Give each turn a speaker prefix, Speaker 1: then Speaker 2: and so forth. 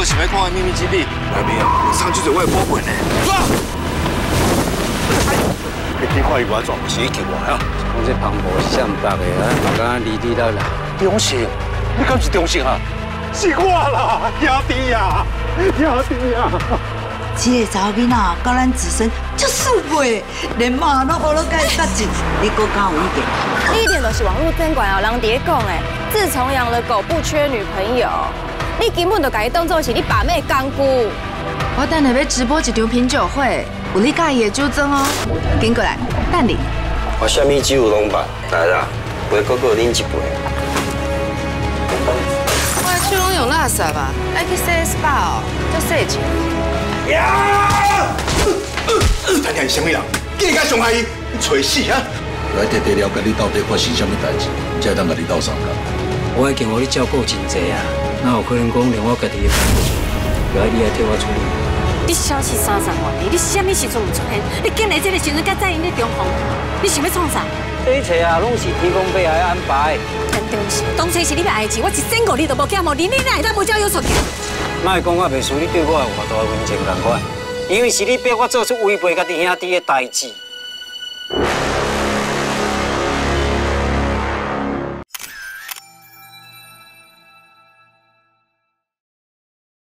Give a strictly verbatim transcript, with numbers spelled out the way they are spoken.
Speaker 1: 想要看的秘密基地，内面上就是我的宝贝呢。抓！你你看伊我做，是去救我啊！
Speaker 2: 我这磅礴是向北的啊，我刚刚离地到了。
Speaker 1: 中信，你敢是中信啊？是我啦，兄弟呀，兄弟呀！
Speaker 3: 这个查某囡仔甲咱自身就是袂，连妈拢学了介夹紧，你搁敢有意见？
Speaker 4: 你一点都是网络监管哦，人伫讲诶，自从养了狗不缺女朋友，你根本就把伊当作是你把妹干姑。
Speaker 5: 我等下要直播一场品酒会，有你介意的酒庄哦，跟过来，等你。
Speaker 2: 我啥物酒拢捌，来啦，陪哥哥啉一杯。
Speaker 5: 我的手拢用垃圾吧，爱去洗 S P A 哦，叫洗钱。
Speaker 1: 呀！咱遐是啥物人？竟然敢伤害伊，你找死啊！
Speaker 6: 来彻底了解你到底发生啥物代志，才会当甲你斗相共。
Speaker 2: 我已经互你照顾真济啊，哪有可能讲连我家己的办不出？就要你来替我处理。
Speaker 7: 你消息三十万里，你什么时阵唔出现？你今日这个时阵，甲在因咧中风，你想要创啥？
Speaker 2: 这一切啊，拢是天公伯来安排。
Speaker 7: 肯定是，当初是你要爱情，我一仙五你都无减，无连你哪会当无交友出去？
Speaker 2: 莫讲我袂输你对我有偌大的温情共款，因为是你逼我做出违背家己兄弟的代志。